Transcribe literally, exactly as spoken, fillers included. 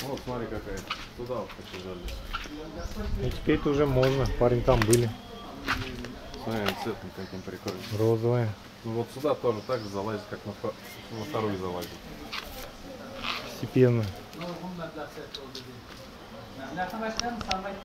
Вот смотри какая. Туда вот побежали. И теперь уже можно. Парень там были. Смотри, цвет каким прикольным. Розовая. Ну вот сюда тоже так же залазит, как на, на вторую залазит. Постепенно.